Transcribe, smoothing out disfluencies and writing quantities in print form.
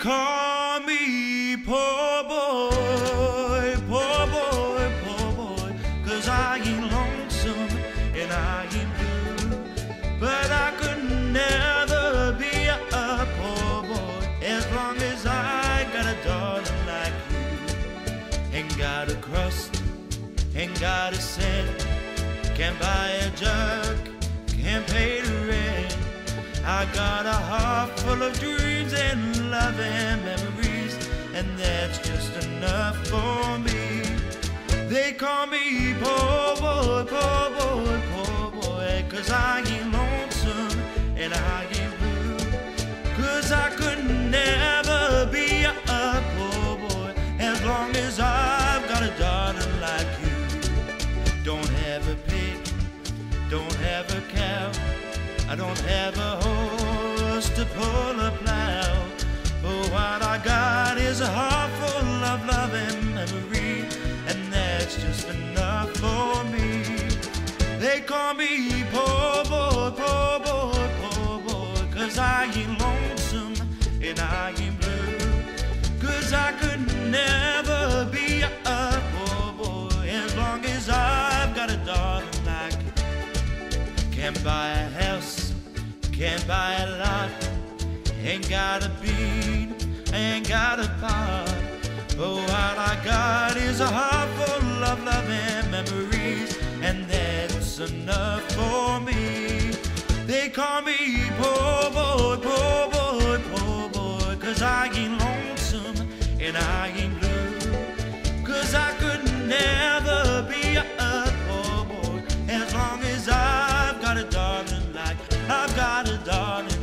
call me poor boy, poor boy, poor boy, 'cause I ain't lonesome and I ain't blue. But I could never be a poor boy as long as I got a darling like you. Ain't got a crust, ain't got a cent, can't buy a jug, can't pay the rent. I got a heart full of dreams and love and memories, and that's just enough for me. They call me poor boy, poor boy, poor boy, 'cause I ain't lonesome and I ain't blue. 'Cause I could never be a poor boy as long as I've got a darling like you. Don't have a pig, don't have a cow, I don't have a horse to pull a plow. But what I got is a heart full of love and memory, and that's just enough for me. They call me poor boy, poor boy, poor boy, 'cause I ain't lonesome and I ain't blue. 'Cause I could never be a poor boy as long as I've got a darling like you. Can't buy a house, can't buy a lot, ain't got a beat, ain't got a pot. But what I got is a heart full of love and memories, and that's enough for me. They call me poor boy, poor boy, poor boy, 'cause I ain't lonesome and I ain't blue. 'Cause I could never be a poor boy as long as I've got a darling like I've got a darling.